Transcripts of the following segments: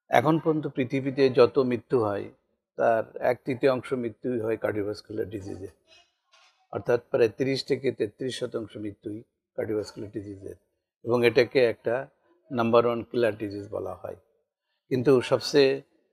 এখন পর্যন্ত পৃথিবীতে যত মৃত্যু হয় তার 1/3 মৃত্যুই হয় কার্ডিওভাস্কুলার ডিজিজে, অর্থাৎ প্রায় 30 থেকে 33% মৃত্যুই কার্ডিওভাস্কুলার ডিজিজের, এবং এটাকে একটা নাম্বার 1 কিলার ডিজিজ বলা হয়। কিন্তু সবচেয়ে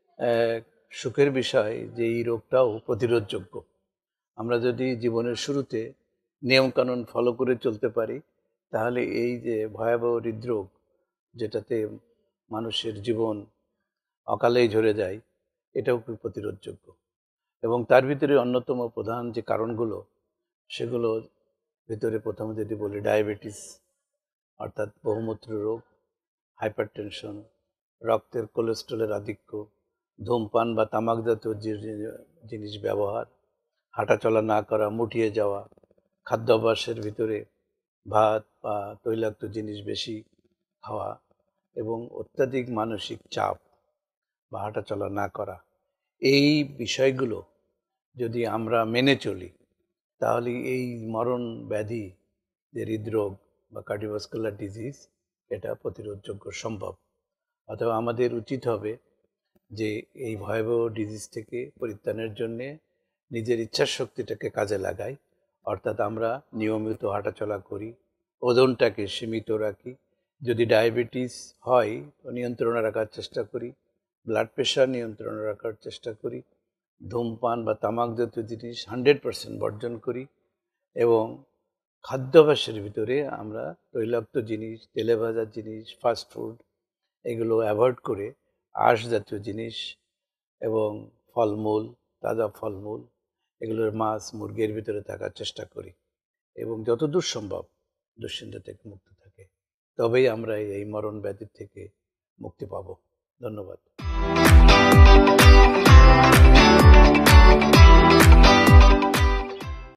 সুখের বিষয় যে এই রোগটাও প্রতিরোধযোগ্য। আমরা যদি জীবনের শুরুতে নিয়মকানুন ফলো করে চলতে পারি, তাহলে এই যে ভয়াবহ হৃদরোগ, যেটাতে মানুষের জীবন অকালেই ঝরে যায়, এটাও খুব প্রতিরোধযোগ্য। এবং তার ভিতরে অন্যতম প্রধান যে কারণগুলো, সেগুলো ভিতরে প্রথমে যদি বলি ডায়াবেটিস, অর্থাৎ বহুমূত্র রোগ, হাইপারটেনশন, রক্তের কোলেস্ট্রলের আধিক্য, ধূমপান বা তামাক জাতীয় জিনিস ব্যবহার, হাঁটাচলা না করা, মুটিয়ে যাওয়া, খাদ্যাভ্যাসের ভিতরে ভাত বা তৈলাক্ত জিনিস বেশি খাওয়া, এবং অত্যাধিক মানসিক চাপ বা হাঁটাচলা না করা, এই বিষয়গুলো যদি আমরা মেনে চলি, তাহলে এই মরণ ব্যাধি, যে হৃদরোগ বা কার্ডিওভাস্কুলার ডিজিজ, এটা প্রতিরোধযোগ্য সম্ভব। অথবা আমাদের উচিত হবে যে এই ভয়াবহ ডিজিজ থেকে পরিত্রাণের জন্যে নিজের ইচ্ছাশক্তিটাকে কাজে লাগাই, অর্থাৎ আমরা নিয়মিত হাঁটাচলা করি, ওজনটাকে সীমিত রাখি, যদি ডায়াবেটিস হয় তো নিয়ন্ত্রণে রাখার চেষ্টা করি, ব্লাড প্রেশার নিয়ন্ত্রণে রাখার চেষ্টা করি, ধূমপান বা তামাক জাতীয় জিনিস 100% বর্জন করি, এবং খাদ্যাভ্যাসের ভিতরে আমরা তৈলাক্ত জিনিস, তেলে ভাজা জিনিস, ফাস্ট ফুড, এগুলো অ্যাভয়েড করে আঁশ জাতীয় জিনিস এবং ফলমূল, তাজা ফলমূল, এগুলোর মাছ, মুরগির ভিতরে থাকার চেষ্টা করি, এবং যতদূর সম্ভব দুশ্চিন্তা থেকে মুক্ত থাকে, তবেই আমরা এই মরণ ব্যাধি থেকে মুক্তি পাব। ধন্যবাদ।